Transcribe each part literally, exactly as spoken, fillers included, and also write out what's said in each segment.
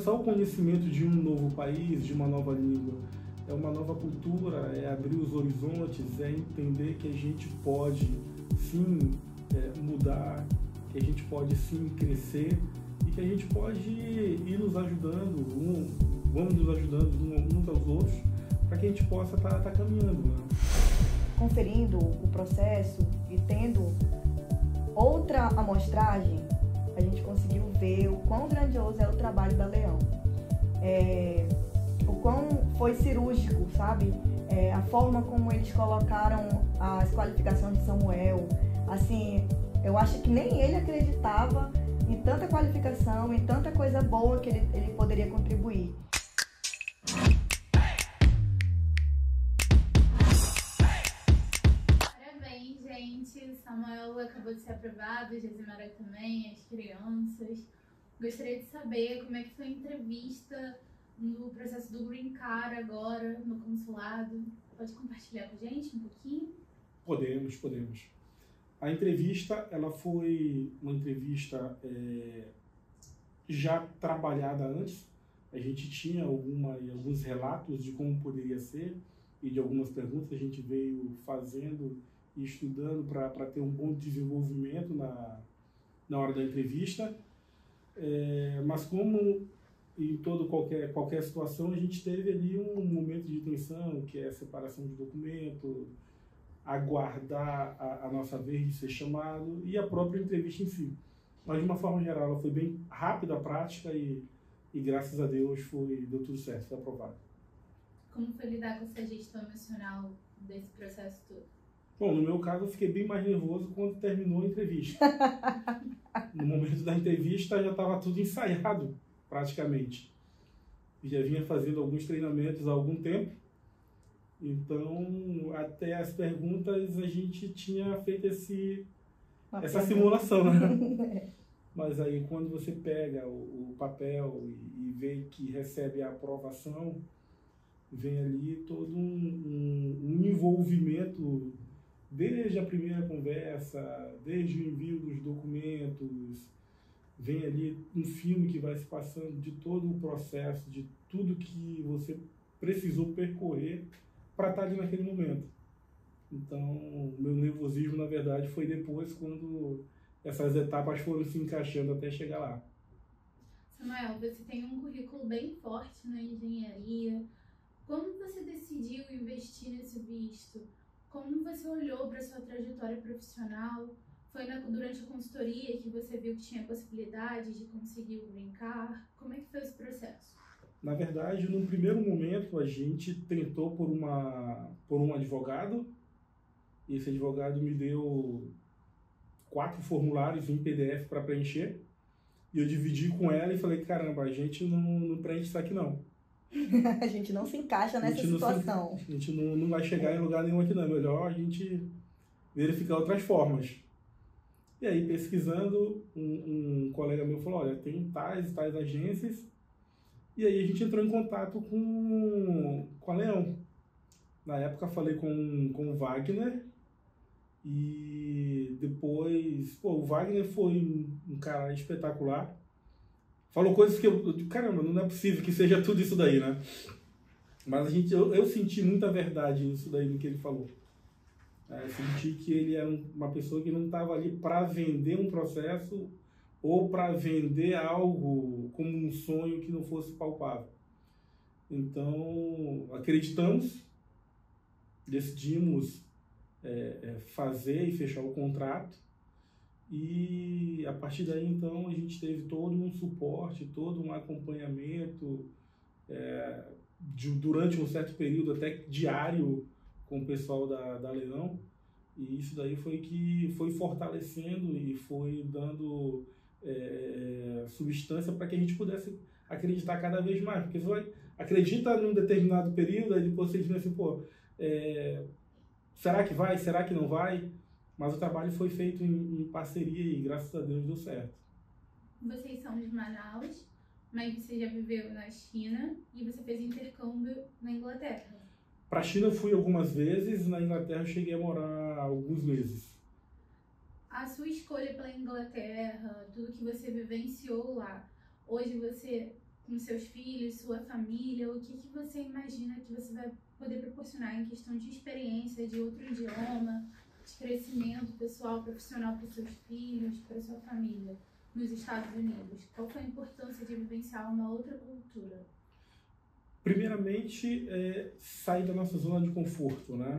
Só o conhecimento de um novo país, de uma nova língua, é uma nova cultura, é abrir os horizontes, é entender que a gente pode sim é, mudar, que a gente pode sim crescer e que a gente pode ir nos ajudando, um, vamos nos ajudando uns aos outros, para que a gente possa estar tá, tá caminhando. Né? Conferindo o processo e tendo outra amostragem, a gente conseguiu ver o quão grandioso é o trabalho da Leão. É, o quão foi cirúrgico, sabe? É, a forma como eles colocaram as qualificações de Samuel. Assim, eu acho que nem ele acreditava em tanta qualificação, em tanta coisa boa que ele, ele poderia contribuir. Parabéns, gente. Samuel acabou de ser aprovado, Gesimara também, as crianças. Gostaria de saber como é que foi a entrevista no processo do Green Card agora, no consulado. Pode compartilhar com a gente um pouquinho? Podemos, podemos. A entrevista, ela foi uma entrevista é, já trabalhada antes. A gente tinha alguma, alguns relatos de como poderia ser e de algumas perguntas a gente veio fazendo e estudando para ter um bom desenvolvimento na, na hora da entrevista. É, mas como em todo qualquer, qualquer situação, a gente teve ali um momento de tensão, que é a separação de documento, aguardar a, a nossa vez de ser chamado e a própria entrevista em si. Mas, de uma forma geral, ela foi bem rápida, prática e, e graças a Deus, foi, deu tudo certo, foi aprovado. Como foi lidar com essa gestão emocional desse processo todo? Bom, no meu caso, eu fiquei bem mais nervoso quando terminou a entrevista. No momento da entrevista, já estava tudo ensaiado, praticamente. Já vinha fazendo alguns treinamentos há algum tempo. Então, até as perguntas, a gente tinha feito esse, essa simulação, né? Mas aí, quando você pega o, o papel e, e vê que recebe a aprovação, vem ali todo um, um, um envolvimento desde a primeira conversa, desde o envio dos documentos, vem ali um filme que vai se passando de todo o processo, de tudo que você precisou percorrer para estar ali naquele momento. Então, o meu nervosismo, na verdade, foi depois, quando essas etapas foram se encaixando até chegar lá. Samuel, você tem um currículo bem forte na engenharia. Como você decidiu investir nesse visto? Como você olhou para a sua trajetória profissional? Foi na, durante a consultoria que você viu que tinha possibilidade de conseguir o Green Card? Como é que foi esse processo? Na verdade, num primeiro momento, a gente tentou por, uma, por um advogado. Esse advogado me deu quatro formulários em P D F para preencher. E eu dividi com ela e falei, caramba, a gente não, não preenche isso aqui não. A gente não se encaixa nessa a situação. Se, a gente não, não vai chegar em lugar nenhum aqui não. É melhor a gente verificar outras formas. E aí, pesquisando, um, um colega meu falou, olha, tem tais e tais agências. E aí a gente entrou em contato com, com a Leão. Na época falei com, com o Wagner. E depois, pô, o Wagner foi um, um cara espetacular. Falou coisas que eu, eu, caramba, não é possível que seja tudo isso daí, né? Mas a gente, eu, eu senti muita verdade nisso daí, no que ele falou. É, senti que ele era uma pessoa que não estava ali para vender um processo ou para vender algo como um sonho que não fosse palpável. Então, acreditamos, decidimos é, é, fazer e fechar o contrato. E a partir daí, então, a gente teve todo um suporte, todo um acompanhamento é, de, durante um certo período, até diário, com o pessoal da, da Leão. E isso daí foi que foi fortalecendo e foi dando é, substância para que a gente pudesse acreditar cada vez mais. Porque você vai, acredita num determinado período, aí depois você diz assim, pô, é, será que vai, será que não vai? Mas o trabalho foi feito em, em parceria e, graças a Deus, deu certo. Vocês são de Manaus, mas você já viveu na China e você fez intercâmbio na Inglaterra. Para a China eu fui algumas vezes, na Inglaterra eu cheguei a morar alguns meses. A sua escolha pela Inglaterra, tudo que você vivenciou lá, hoje você com seus filhos, sua família? O que, que você imagina que você vai poder proporcionar em questão de experiência, de outro idioma, de crescimento pessoal, profissional para seus filhos, para sua família nos Estados Unidos? Qual foi a importância de vivenciar uma outra cultura? Primeiramente, é, sair da nossa zona de conforto, né?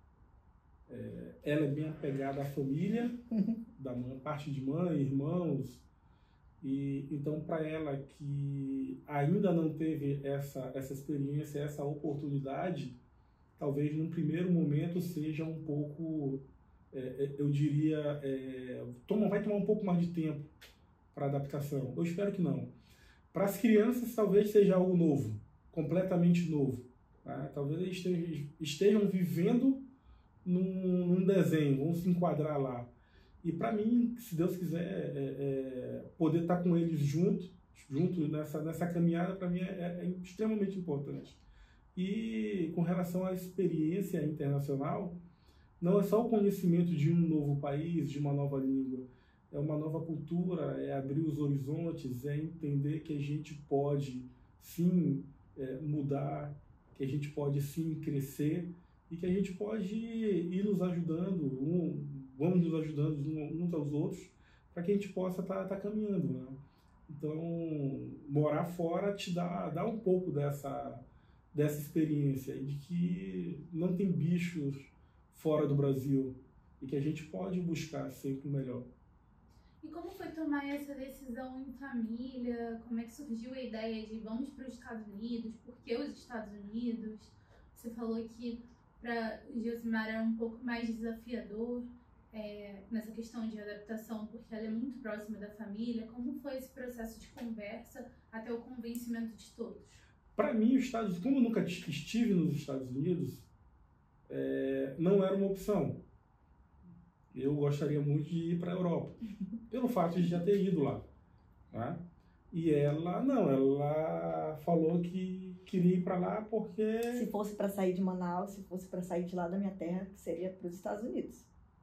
É, ela é bem apegada à família, da mãe, parte de mãe, irmãos, e então para ela que ainda não teve essa, essa experiência, essa oportunidade, talvez num primeiro momento seja um pouco, é, eu diria, é, toma, vai tomar um pouco mais de tempo para adaptação. Eu espero que não. Para as crianças talvez seja algo novo, completamente novo. Tá? Talvez eles estejam, estejam vivendo num, num desenho, vão se enquadrar lá. E para mim, se Deus quiser, é, é, poder estar com eles junto, junto nessa, nessa caminhada, para mim é, é extremamente importante. E com relação à experiência internacional, não é só o conhecimento de um novo país, de uma nova língua, é uma nova cultura, é abrir os horizontes, é entender que a gente pode sim é, mudar, que a gente pode sim crescer e que a gente pode ir nos ajudando, um, vamos nos ajudando uns aos outros para que a gente possa estar tá, tá caminhando, né? Então, morar fora te dá, dá um pouco dessa, dessa experiência de que não tem bichos fora do Brasil e que a gente pode buscar sempre o melhor. E como foi tomar essa decisão em família? Como é que surgiu a ideia de vamos para os Estados Unidos? Por que os Estados Unidos? Você falou que para Josimar é um pouco mais desafiador é, nessa questão de adaptação, porque ela é muito próxima da família. Como foi esse processo de conversa até o convencimento de todos? Para mim, os Estados, como eu nunca estive nos Estados Unidos, é, não era uma opção. Eu gostaria muito de ir para a Europa, pelo fato de já ter ido lá. Tá? E ela, não, ela falou que queria ir para lá porque... Se fosse para sair de Manaus, se fosse para sair de lá da minha terra, seria para os Estados Unidos.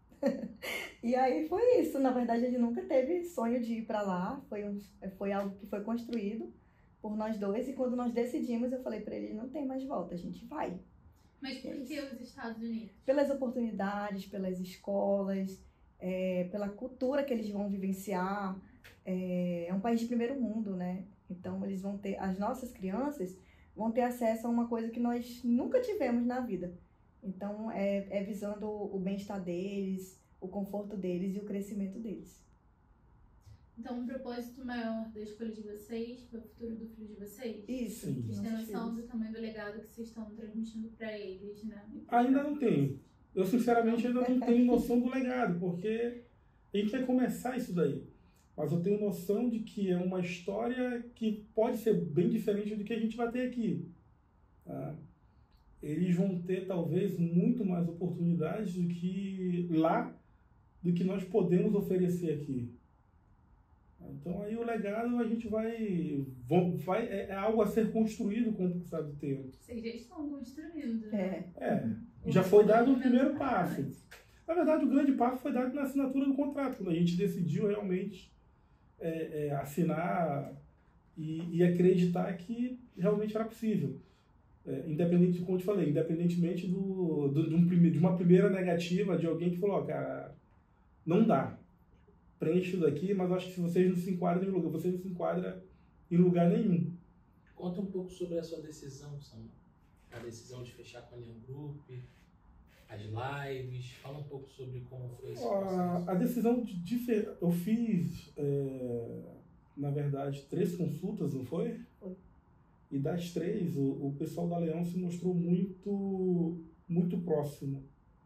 E aí foi isso. Na verdade, a gente nunca teve sonho de ir para lá. Foi, um, foi algo que foi construído por nós dois. E quando nós decidimos, eu falei para ele, não tem mais volta, a gente vai. Mas por que os Estados Unidos? Pelas oportunidades, pelas escolas, é, pela cultura que eles vão vivenciar. É, é um país de primeiro mundo, né? Então, eles vão ter, as nossas crianças vão ter acesso a uma coisa que nós nunca tivemos na vida. Então, é, é visando o bem-estar deles, o conforto deles e o crescimento deles. Então, um propósito maior da escolha de vocês foi o futuro do filho de vocês? Isso. Vocês têm noção do tamanho do legado que vocês estão transmitindo para eles, né? Ainda não tenho. Eu, sinceramente, ainda não tenho noção do legado, porque a gente vai começar isso daí. Mas eu tenho noção de que é uma história que pode ser bem diferente do que a gente vai ter aqui. Tá? Eles vão ter, talvez, muito mais oportunidades do que lá, do que nós podemos oferecer aqui. Então, aí o legado a gente vai... vai é algo a ser construído com o passar do tempo. Vocês já estão construindo, né? É. É. Já foi dado o primeiro passo. Na verdade, o grande passo foi dado na assinatura do contrato, quando a gente decidiu realmente é, é, assinar e, e acreditar que realmente era possível. É, independente, como eu te falei, independentemente do, do, de, um prime, de uma primeira negativa de alguém que falou, ó, cara, não dá. Preenche isso daqui, mas acho que vocês não se enquadram em lugar, vocês não se enquadram em lugar nenhum. Conta um pouco sobre a sua decisão, Samuel. A decisão de fechar com a Neon Group, as lives, fala um pouco sobre como foi esse processo. A, a decisão de, de eu fiz, é, na verdade, três consultas, não foi? Foi. E das três, o, o pessoal da Leão se mostrou muito, muito próximo.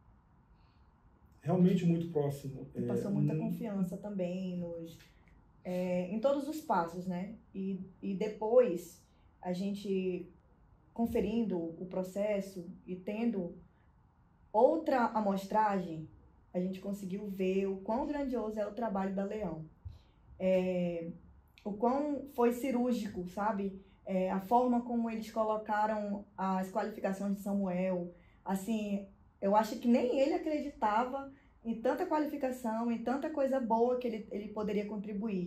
Realmente muito próximo. E passou muita é, confiança também nos, é, em todos os passos, né? E, e depois, a gente conferindo o processo e tendo outra amostragem, a gente conseguiu ver o quão grandioso é o trabalho da Leão. É, o quão foi cirúrgico, sabe? É, a forma como eles colocaram as qualificações de Samuel, assim, eu acho que nem ele acreditava em tanta qualificação, em tanta coisa boa que ele, ele poderia contribuir.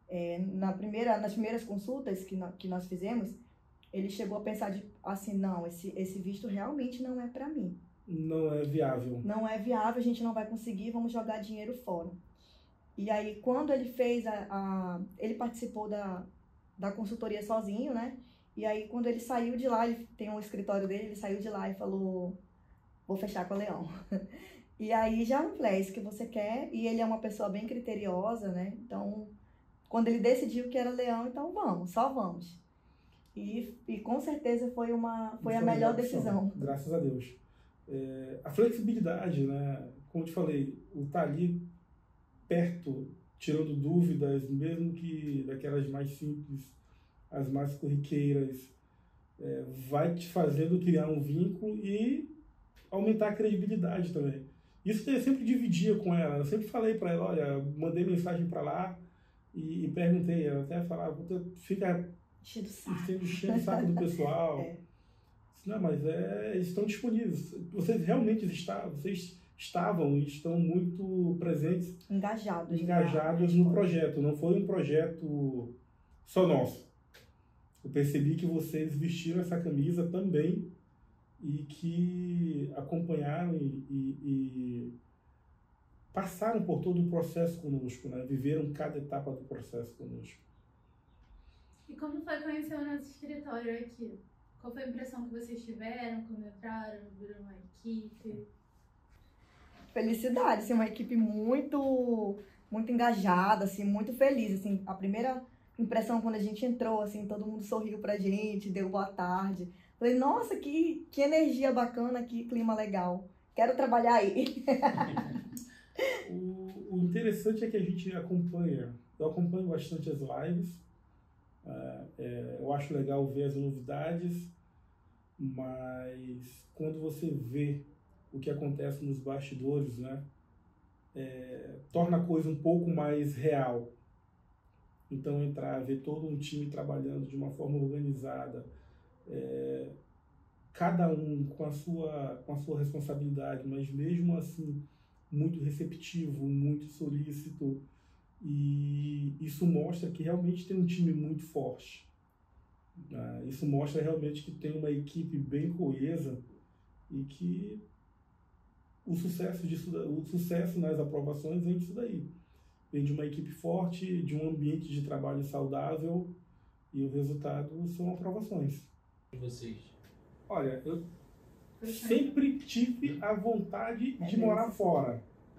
É, na primeira, nas primeiras consultas que, no, que nós fizemos, ele chegou a pensar de, assim, não, esse, esse visto realmente não é para mim. Não é viável. Não é viável, a gente não vai conseguir, vamos jogar dinheiro fora. E aí, quando ele fez a... a ele participou da, da consultoria sozinho, né? E aí, quando ele saiu de lá, ele tem um escritório dele, ele saiu de lá e falou, vou fechar com o Leão. E aí, já falei, é isso que você quer, e ele é uma pessoa bem criteriosa, né? Então, quando ele decidiu que era Leão, então vamos, só vamos. E, e com certeza foi, uma, foi a melhor decisão. Graças a Deus. É, a flexibilidade, né? Como eu te falei, o estar ali perto, tirando dúvidas, mesmo que daquelas mais simples, as mais corriqueiras, é, vai te fazendo criar um vínculo e aumentar a credibilidade também. Isso eu sempre dividia com ela. Eu sempre falei para ela, olha, mandei mensagem para lá e, e perguntei, ela até falava, fica enchendo o saco. enchendo o saco do pessoal. É. Não, mas é, eles estão disponíveis. Vocês realmente está, vocês estavam e estão muito presentes, engajados, engajados no projeto. Não foi um projeto só nosso. Eu percebi que vocês vestiram essa camisa também e que acompanharam e, e, e passaram por todo o processo conosco, né? Viveram cada etapa do processo conosco. E como foi conhecer o nosso escritório aqui? Qual foi a impressão que vocês tiveram quando entraram, viram uma equipe? Felicidade, assim, uma equipe muito, muito engajada, assim, muito feliz, assim, a primeira impressão quando a gente entrou, assim, todo mundo sorriu pra gente, deu boa tarde. Falei, nossa, que, que energia bacana, que clima legal. Quero trabalhar aí. o, o interessante é que a gente acompanha, eu acompanho bastante as lives, é, é, eu acho legal ver as novidades, mas quando você vê o que acontece nos bastidores, né, é, torna a coisa um pouco mais real. Então, entrar, ver todo um time trabalhando de uma forma organizada, é, cada um com a sua, com a sua responsabilidade, mas mesmo assim, muito receptivo, muito solícito, e isso mostra que realmente tem um time muito forte. Né? Isso mostra realmente que tem uma equipe bem coesa e que o sucesso, disso, o sucesso nas aprovações vem disso daí. Vem de uma equipe forte, de um ambiente de trabalho saudável, e o resultado são aprovações. E vocês? Olha, eu sempre tive a vontade de morar fora.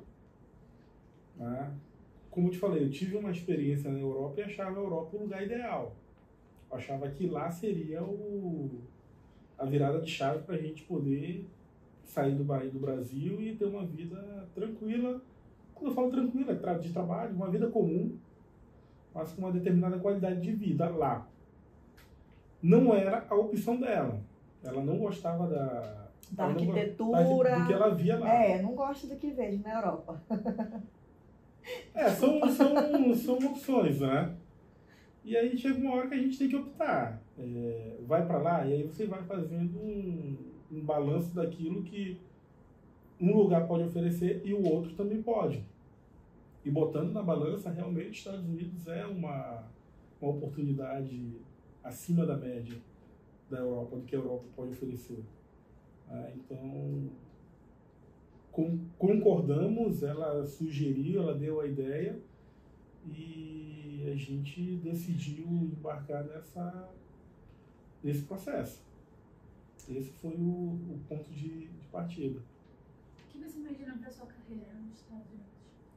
Né? Como eu te falei, eu tive uma experiência na Europa e achava a Europa o lugar ideal. Eu achava que lá seria o, a virada de chave para a gente poder sair do, do Brasil e ter uma vida tranquila. Quando eu falo tranquila, é de trabalho, uma vida comum, mas com uma determinada qualidade de vida lá. Não era a opção dela. Ela não gostava da, da arquitetura, da, do que ela via lá. É, não gosto do que vejo na Europa. É, são, são, são opções, né? E aí chega uma hora que a gente tem que optar. É, vai para lá e aí você vai fazendo um, um balanço daquilo que um lugar pode oferecer e o outro também pode. E botando na balança, realmente, os Estados Unidos é uma, uma oportunidade acima da média da Europa, do que a Europa pode oferecer. Ah, então, com, concordamos, ela sugeriu, ela deu a ideia e a gente decidiu embarcar nessa, nesse processo. Esse foi o, o ponto de, de partida. O que você imagina para a sua carreira nos Estados Unidos?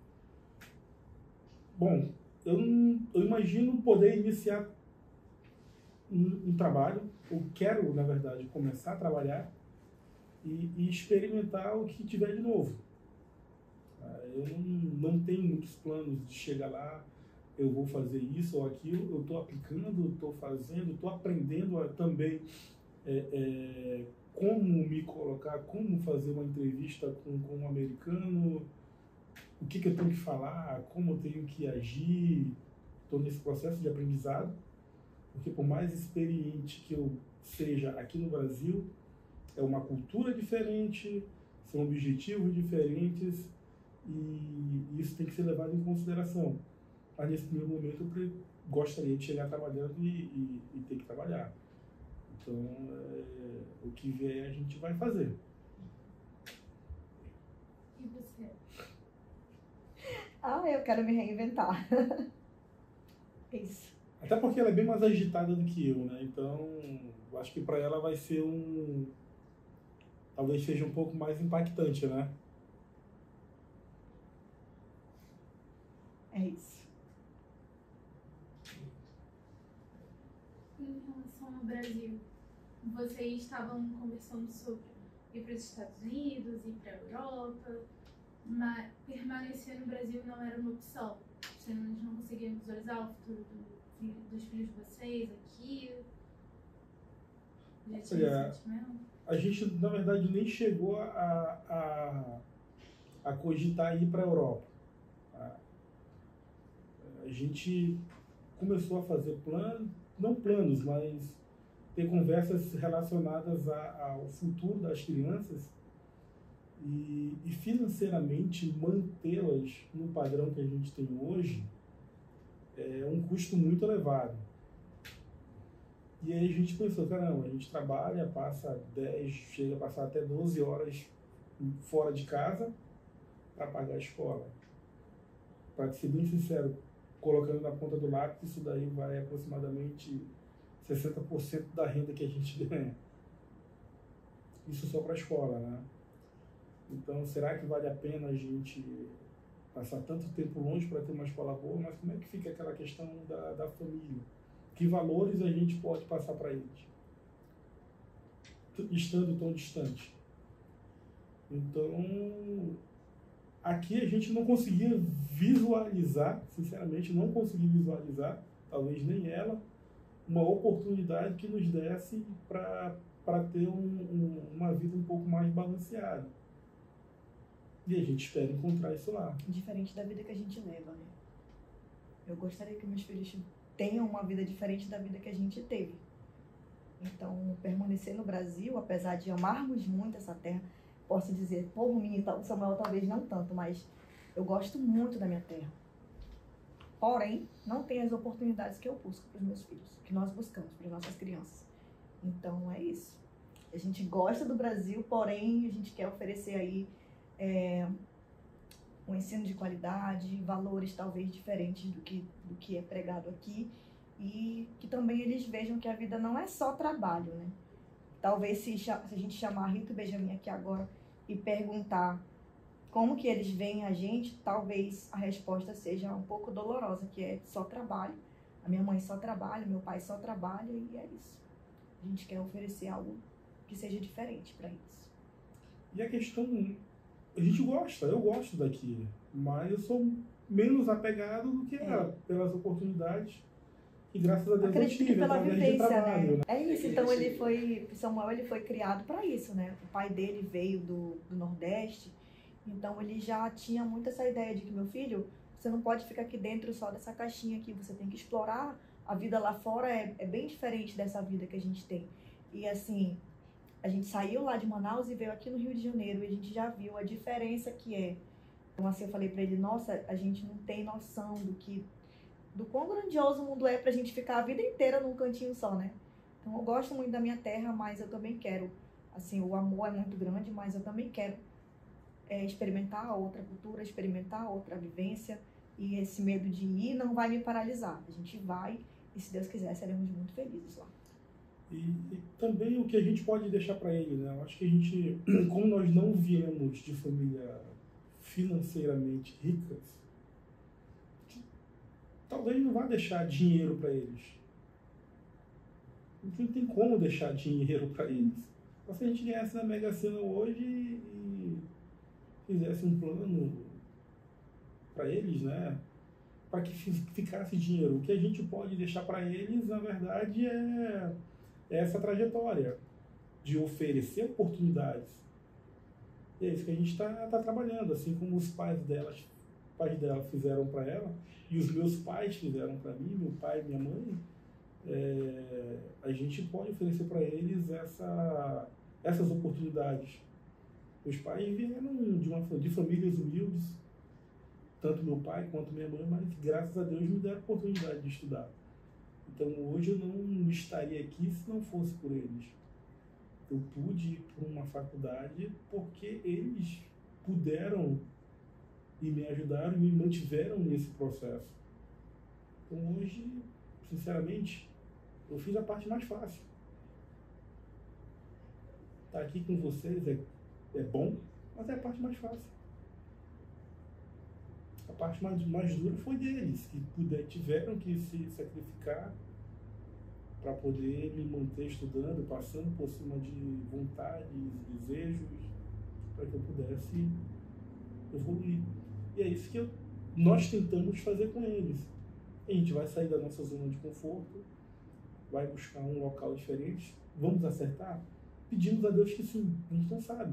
Bom, eu, eu imagino poder iniciar um, um trabalho, eu quero, na verdade, começar a trabalhar e, e experimentar o que tiver de novo. Eu não, não tenho muitos planos de chegar lá, eu vou fazer isso ou aquilo, eu estou aplicando, estou fazendo, estou aprendendo a, também é, é, como me colocar, como fazer uma entrevista com, com um americano, o que, que eu tenho que falar, como eu tenho que agir. Estou nesse processo de aprendizado, porque por mais experiente que eu seja aqui no Brasil, é uma cultura diferente, são objetivos diferentes e isso tem que ser levado em consideração. mas nesse primeiro momento eu pre- gostaria de chegar trabalhando e, e, e ter que trabalhar. Então, é, o que vier a gente vai fazer. E você? Ah, eu quero me reinventar. Isso. Até porque ela é bem mais agitada do que eu, né? Então, eu acho que para ela vai ser um... talvez seja um pouco mais impactante, né? É isso. Em relação ao Brasil, vocês estavam conversando sobre ir para os Estados Unidos, ir para a Europa, mas permanecer no Brasil não era uma opção. Vocês não conseguiam visualizar o futuro do, dos filhos de vocês aqui? Já tinha Olha, esse sentimento? A gente, na verdade, nem chegou a, a, a cogitar ir para a Europa. A, a gente começou a fazer planos, não planos, mas ter conversas relacionadas a, ao futuro das crianças e, e financeiramente mantê-las no padrão que a gente tem hoje é um custo muito elevado. E aí a gente pensou, caramba, a gente trabalha, passa dez, chega a passar até doze horas fora de casa para pagar a escola. Para ser bem sincero, colocando na ponta do lápis, isso daí vai aproximadamente sessenta por cento da renda que a gente ganha. Isso só para a escola, né? Então, será que vale a pena a gente passar tanto tempo longe para ter uma escola boa? Mas como é que fica aquela questão da, da família? Que valores a gente pode passar para eles, estando tão distante? Então, aqui a gente não conseguia visualizar, sinceramente, não consegui visualizar, talvez nem ela, uma oportunidade que nos desse para para ter um, um, uma vida um pouco mais balanceada. E a gente espera encontrar isso lá. Diferente da vida que a gente leva, né? Eu gostaria que meus filhos tenham uma vida diferente da vida que a gente teve. Então, permanecer no Brasil, apesar de amarmos muito essa terra, posso dizer, por mim, o Samuel talvez não tanto, mas eu gosto muito da minha terra. Porém, não tem as oportunidades que eu busco para os meus filhos, que nós buscamos para as nossas crianças. Então, é isso. A gente gosta do Brasil, porém, a gente quer oferecer aí é, um ensino de qualidade, valores talvez diferentes do que, do que é pregado aqui, e que também eles vejam que a vida não é só trabalho, né? Talvez se, se a gente chamar Rita e Benjamin aqui agora e perguntar como que eles veem a gente, talvez a resposta seja um pouco dolorosa, que é só trabalho. A minha mãe só trabalha, meu pai só trabalha, e é isso. A gente quer oferecer algo que seja diferente para eles. E a questão, a gente gosta, eu gosto daqui, mas eu sou menos apegado do que É. ela, pelas oportunidades que, graças a Deus, eu Acredito que tive, pela através de vivência, trabalho, né? né? É isso, então ele foi, Samuel ele foi criado para isso, né? O pai dele veio do, do Nordeste, então ele já tinha muito essa ideia de que, meu filho, você não pode ficar aqui dentro só dessa caixinha aqui, você tem que explorar a vida lá fora, é, é bem diferente dessa vida que a gente tem. E assim, a gente saiu lá de Manaus e veio aqui no Rio de Janeiro, e a gente já viu a diferença que é. Então assim, eu falei para ele, nossa, a gente não tem noção do que do quão grandioso o mundo é pra gente ficar a vida inteira num cantinho só, né? Então eu gosto muito da minha terra, mas eu também quero, assim, o amor é muito grande, mas eu também quero é, experimentar outra cultura, experimentar outra vivência, e esse medo de ir não vai me paralisar. A gente vai, e se Deus quiser, seremos muito felizes lá. E, e também o que a gente pode deixar para ele, né? Eu acho que a gente, como nós não viemos de família financeiramente ricas, talvez não vá deixar dinheiro para eles. Não tem como deixar dinheiro para eles. Só se a gente ganhasse na Mega Sena hoje e fizesse um plano para eles, né? Para que ficasse dinheiro. O que a gente pode deixar para eles, na verdade, é, é essa trajetória de oferecer oportunidades. E é isso que a gente está tá trabalhando, assim como os pais delas, pais dela fizeram para ela, e os meus pais fizeram para mim, meu pai e minha mãe. É, a gente pode oferecer para eles essa, essas oportunidades. Os pais vieram de, uma, de famílias humildes, tanto meu pai quanto minha mãe, mas graças a Deus me deram a oportunidade de estudar. Então hoje eu não estaria aqui se não fosse por eles. Eu pude ir para uma faculdade porque eles puderam e me ajudaram e me mantiveram nesse processo. Então hoje, sinceramente, eu fiz a parte mais fácil. Estar aqui com vocês é, é bom, mas é a parte mais fácil. A parte mais, mais dura foi deles, que puder, tiveram que se sacrificar para poder me manter estudando, passando por cima de vontades, desejos, para que eu pudesse evoluir. E é isso que eu, nós tentamos fazer com eles. A gente vai sair da nossa zona de conforto, vai buscar um local diferente, vamos acertar? Pedimos a Deus que sim, a gente não sabe.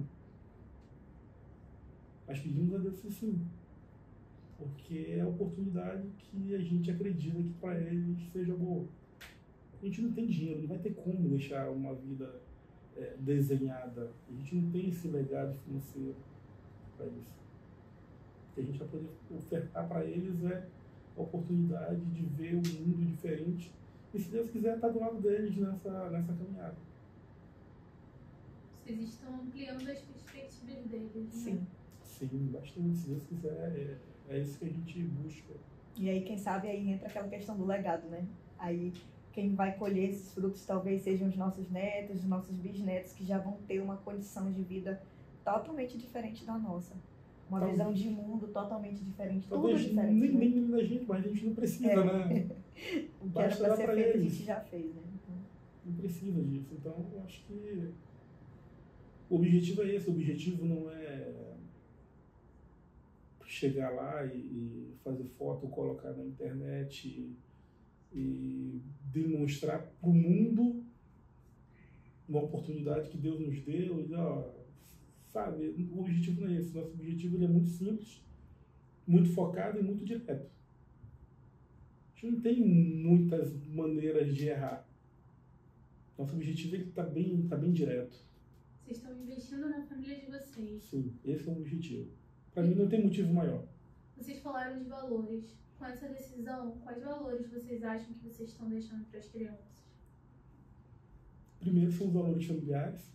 Mas pedimos a Deus que sim. Porque é a oportunidade que a gente acredita que para eles seja boa. A gente não tem dinheiro, não vai ter como deixar uma vida é, desenhada. A gente não tem esse legado financeiro para isso. O que a gente vai poder ofertar para eles é a oportunidade de ver um mundo diferente. E se Deus quiser, estar do lado deles nessa, nessa caminhada. Vocês estão ampliando as perspectivas deles, né? Sim. Sim, bastante. Se Deus quiser, é, é isso que a gente busca. E aí, quem sabe, aí entra aquela questão do legado, né? Aí, quem vai colher esses frutos talvez sejam os nossos netos, os nossos bisnetos, que já vão ter uma condição de vida totalmente diferente da nossa. Uma Talvez. visão de mundo totalmente diferente, Talvez tudo diferente, nem, né? nem da gente, mas a gente não precisa, É. né? O que era Basta para dar ser para feito, a eles. gente já fez, né? Então, Não precisa disso. Então, eu acho que o objetivo é esse. O objetivo não é chegar lá e, e fazer foto, colocar na internet e, e demonstrar para o mundo uma oportunidade que Deus nos deu. E, ó, sabe, o objetivo não é esse. Nosso objetivo ele é muito simples, muito focado e muito direto. A gente não tem muitas maneiras de errar. Nosso objetivo está bem, tá bem direto. Vocês estão investindo na família de vocês. Sim, esse é o objetivo. Para mim não tem motivo maior. Vocês falaram de valores. Com essa decisão, quais valores vocês acham que vocês estão deixando para as crianças? Primeiro são os valores familiares.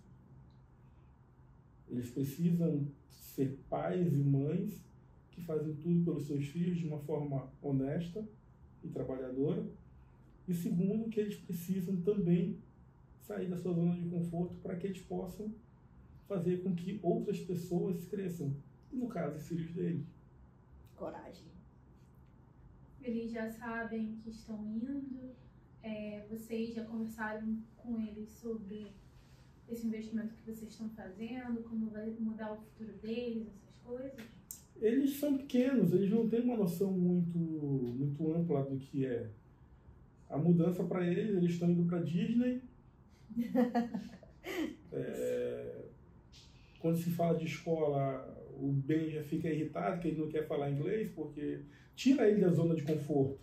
Eles precisam ser pais e mães que fazem tudo pelos seus filhos de uma forma honesta e trabalhadora. E segundo, que eles precisam também sair da sua zona de conforto para que eles possam fazer com que outras pessoas cresçam. E no caso, os filhos deles. coragem. Eles já sabem que estão indo, é, vocês já conversaram com eles sobre esse investimento que vocês estão fazendo, como vai mudar o futuro deles, essas coisas? Eles são pequenos, eles não têm uma noção muito, muito ampla do que é. A mudança para eles, eles estão indo para Disney. É, quando se fala de escola, o Ben já fica irritado que ele não quer falar inglês, porque tira ele da zona de conforto.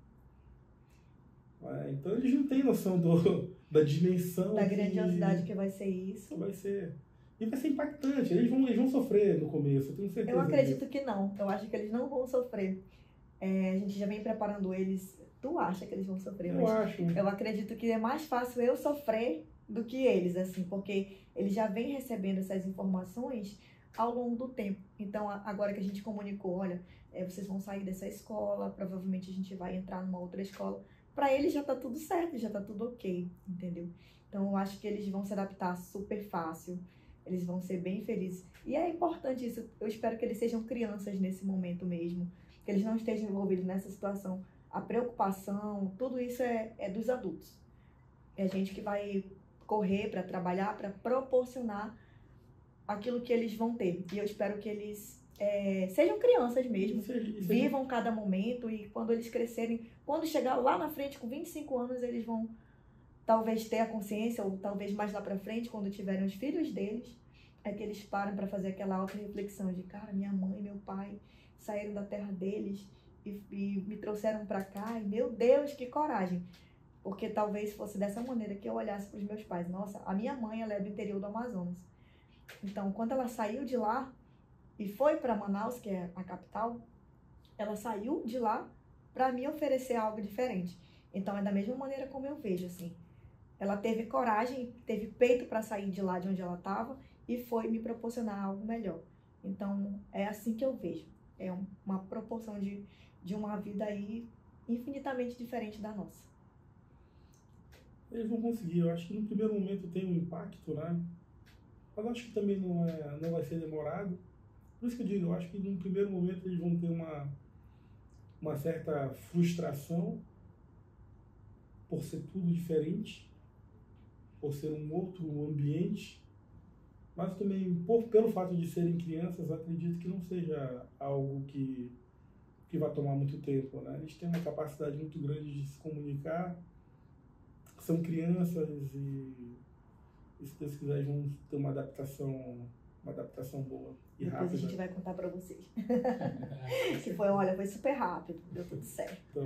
É, então eles não têm noção do, da dimensão. Da grandiosidade que, que vai ser isso. que vai ser. E vai ser impactante, eles vão, eles vão sofrer no começo, eu tenho certeza. Eu acredito disso. que não. Eu acho que eles não vão sofrer. É, a gente já vem preparando eles. Tu acha que eles vão sofrer, Eu mas acho. eu acredito que é mais fácil eu sofrer do que eles, assim, porque eles já vêm recebendo essas informações ao longo do tempo. Então, a- agora que a gente comunicou, olha, é, vocês vão sair dessa escola, provavelmente a gente vai entrar numa outra escola. Para eles já tá tudo certo, já tá tudo ok, entendeu? Então, eu acho que eles vão se adaptar super fácil. Eles vão ser bem felizes. E é importante isso. Eu espero que eles sejam crianças nesse momento mesmo. Que eles não estejam envolvidos nessa situação. A preocupação, tudo isso é, é dos adultos. É a gente que vai correr para trabalhar, para proporcionar aquilo que eles vão ter. E eu espero que eles é, sejam crianças mesmo. Isso é- isso é- Vivam cada momento e quando eles crescerem, quando chegar lá na frente com vinte e cinco anos, eles vão talvez ter a consciência, ou talvez mais lá pra frente, quando tiverem os filhos deles, é que eles param para fazer aquela auto-reflexão de, cara, minha mãe e meu pai saíram da terra deles e, e me trouxeram para cá, e meu Deus, que coragem. Porque talvez fosse dessa maneira que eu olhasse para os meus pais. Nossa, a minha mãe, ela é do interior do Amazonas. Então, quando ela saiu de lá e foi para Manaus, que é a capital, ela saiu de lá para me oferecer algo diferente. Então, é da mesma maneira como eu vejo, assim. Ela teve coragem, teve peito para sair de lá de onde ela estava e foi me proporcionar algo melhor. Então, é assim que eu vejo. É uma proporção de, de uma vida aí infinitamente diferente da nossa. Eles vão conseguir. Eu acho que no primeiro momento tem um impacto, né? Mas acho que também não, é, não vai ser demorado. Por isso que eu digo, eu acho que no primeiro momento eles vão ter uma, uma certa frustração por ser tudo diferente, por ser um outro ambiente, mas também por, pelo fato de serem crianças, acredito que não seja algo que, que vai tomar muito tempo, né? Eles têm uma capacidade muito grande de se comunicar, são crianças e, e se Deus quiser, vão ter uma adaptação, uma adaptação boa e Depois rápida. a gente vai contar para vocês. Que foi, olha, foi super rápido, deu tudo certo. Então,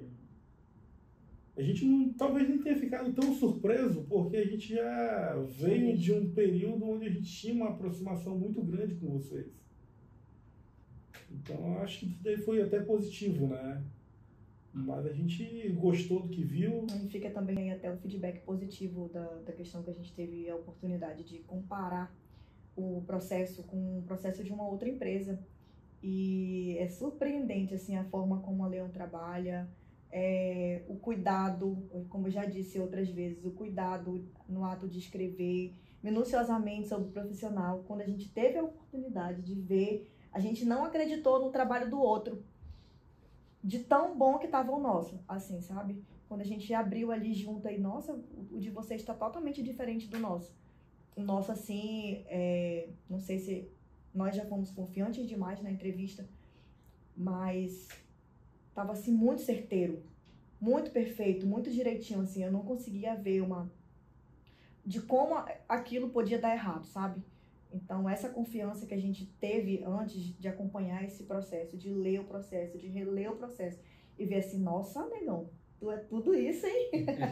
a gente não, talvez nem tenha ficado tão surpreso, porque a gente já veio de um período onde a gente tinha uma aproximação muito grande com vocês. Então, eu acho que isso daí foi até positivo, né? Mas a gente gostou do que viu. A gente fica também aí até um feedback positivo da, da questão que a gente teve a oportunidade de comparar o processo com o processo de uma outra empresa. E é surpreendente, assim, a forma como a Leão trabalha, é, o cuidado, como eu já disse outras vezes, o cuidado no ato de escrever minuciosamente sobre o profissional. Quando a gente teve a oportunidade de ver, a gente não acreditou no trabalho do outro, de tão bom que estava o nosso, assim, sabe? Quando a gente abriu ali junto aí, nossa, o de vocês está totalmente diferente do nosso. O nosso, assim, é, não sei se nós já fomos confiantes demais na entrevista, mas estava, assim, muito certeiro, muito perfeito, muito direitinho, assim. Eu não conseguia ver uma... de como aquilo podia dar errado, sabe? Então, essa confiança que a gente teve antes de acompanhar esse processo, de ler o processo, de reler o processo, e ver assim, nossa, negão, tu é tudo isso, hein?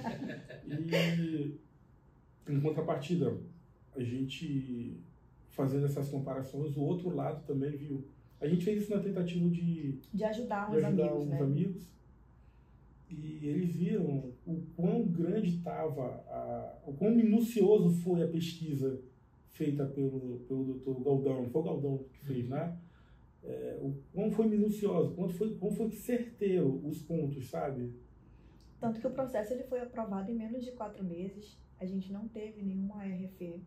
E, em contrapartida, a gente fazendo essas comparações, o outro lado também viu. A gente fez isso na tentativa de, de ajudar uns de ajudar amigos, uns né? amigos. E eles viram o quão grande estava, o quão minucioso foi a pesquisa feita pelo, pelo doutor Galdão, foi o Galdão que fez, né? É, o quão foi minucioso, quanto foi, quão foi certeiro os pontos, sabe? Tanto que o processo ele foi aprovado em menos de quatro meses, a gente não teve nenhuma A R F,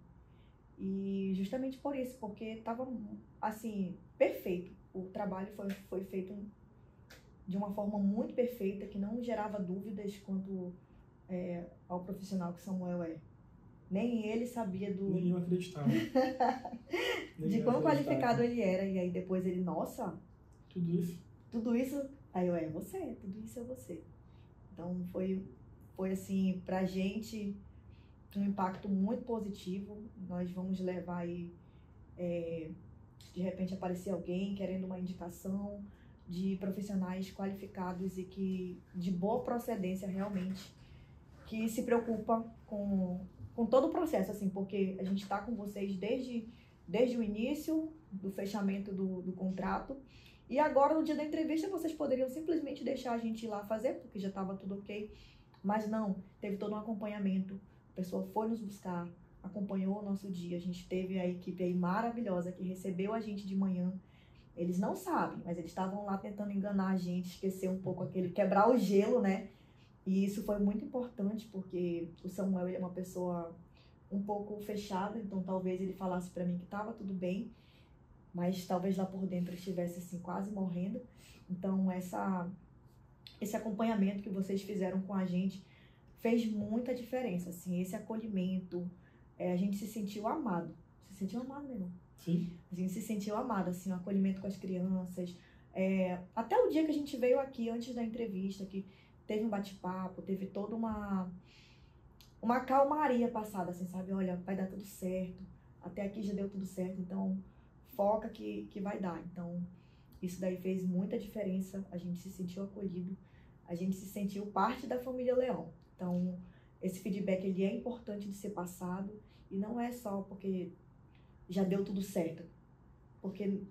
e justamente por isso, porque estava, assim, perfeito. O trabalho foi, foi feito de uma forma muito perfeita, que não gerava dúvidas quanto é, ao profissional que Samuel é. Nem ele sabia do... Nem eu acreditava. Nem de eu quão acreditava. qualificado ele era. E aí depois ele, nossa... Tudo isso? Tudo isso... Aí eu, é você, tudo isso é você. Então foi, foi assim, pra gente, um impacto muito positivo. Nós vamos levar aí... É, de repente aparecer alguém querendo uma indicação de profissionais qualificados e que de boa procedência realmente, que se preocupa com... com todo o processo, assim, porque a gente está com vocês desde, desde o início do fechamento do, do contrato, e agora no dia da entrevista vocês poderiam simplesmente deixar a gente ir lá fazer, porque já estava tudo ok, mas não, teve todo um acompanhamento, a pessoa foi nos buscar, acompanhou o nosso dia, a gente teve a equipe aí maravilhosa que recebeu a gente de manhã. Eles não sabem, mas eles estavam lá tentando enganar a gente, esquecer um pouco aquele, quebrar o gelo, né? E isso foi muito importante, porque o Samuel ele é uma pessoa um pouco fechada, então talvez ele falasse para mim que estava tudo bem, mas talvez lá por dentro estivesse assim, quase morrendo. Então essa, esse acompanhamento que vocês fizeram com a gente fez muita diferença, assim, esse acolhimento, é, a gente se sentiu amado. Se sentiu amado mesmo? Sim. A gente se sentiu amado, assim, o acolhimento com as crianças. É, até o dia que a gente veio aqui, antes da entrevista, que teve um bate-papo, teve toda uma, uma calmaria passada, assim, sabe? Olha, vai dar tudo certo, até aqui já deu tudo certo, então foca que, que vai dar. Então, isso daí fez muita diferença, a gente se sentiu acolhido, a gente se sentiu parte da família Leão. Então, esse feedback, ele é importante de ser passado, e não é só porque já deu tudo certo, porque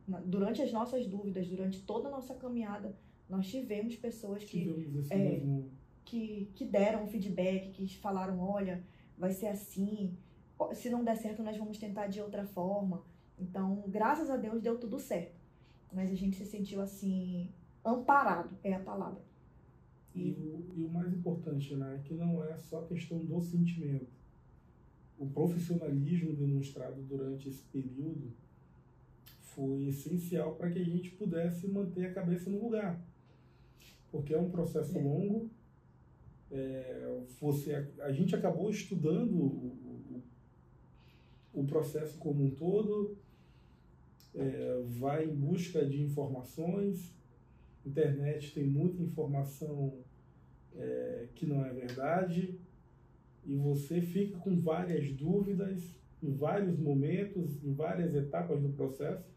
durante as nossas dúvidas, durante toda a nossa caminhada, nós tivemos pessoas que, Tivemos esse é, mesmo... que, que deram um feedback, que falaram, olha, vai ser assim, se não der certo nós vamos tentar de outra forma. Então, graças a Deus deu tudo certo. Mas a gente se sentiu assim, amparado, é a palavra. E, e, o, e o mais importante, né, é que não é só questão do sentimento. O profissionalismo demonstrado durante esse período foi essencial para que a gente pudesse manter a cabeça no lugar. Porque é um processo é. longo, é, você, a, a gente acabou estudando o, o, o processo como um todo, é, vai em busca de informações, internet tem muita informação é, que não é verdade, e você fica com várias dúvidas em vários momentos, em várias etapas do processo.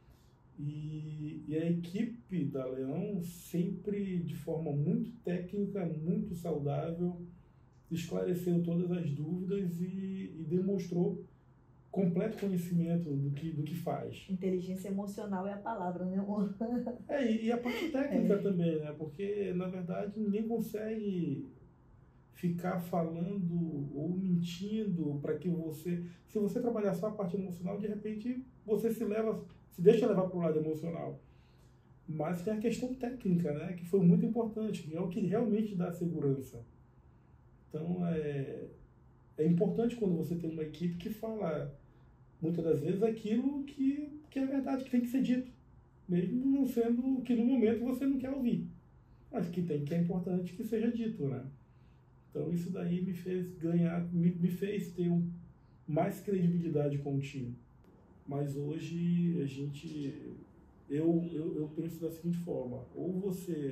E, e a equipe da Leão sempre, de forma muito técnica, muito saudável, esclareceu todas as dúvidas e, e demonstrou completo conhecimento do que, do que faz. Inteligência emocional é a palavra, né, amor? É, e, e a parte técnica é. também, né? Porque, na verdade, ninguém consegue ficar falando ou mentindo para que você... Se você trabalhar só a parte emocional, de repente, você se leva... se deixa levar para o lado emocional. Mas tem a questão técnica, né, que foi muito importante, que é o que realmente dá segurança. Então, é, é importante quando você tem uma equipe que fala, muitas das vezes, aquilo que, que é verdade, que tem que ser dito, mesmo não sendo que no momento você não quer ouvir, mas que, tem, que é importante que seja dito, né? Então, isso daí me fez ganhar, me, me fez ter um, mais credibilidade com o time. Mas hoje a gente, eu, eu, eu penso da seguinte forma, ou você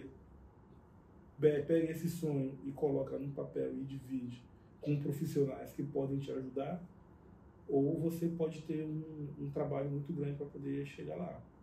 pega esse sonho e coloca no papel e divide com profissionais que podem te ajudar, ou você pode ter um, um trabalho muito grande para poder chegar lá.